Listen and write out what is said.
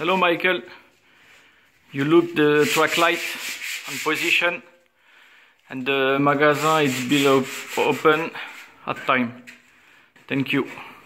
Hello Michael, you look the track light on position and the magazine is below open at time. Thank you.